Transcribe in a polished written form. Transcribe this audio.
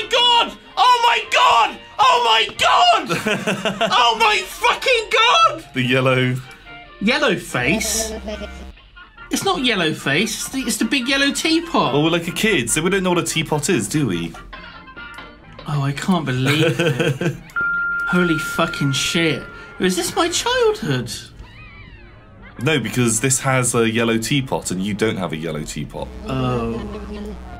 god! Oh my god! Oh my god! Oh my fucking god! The yellow... Yellow face? It's not yellow face, it's the big yellow teapot. Well, we're like a kid, so we don't know what a teapot is, do we? Oh, I can't believe it. Holy fucking shit. Is this my childhood? No, because this has a yellow teapot and you don't have a yellow teapot. Oh.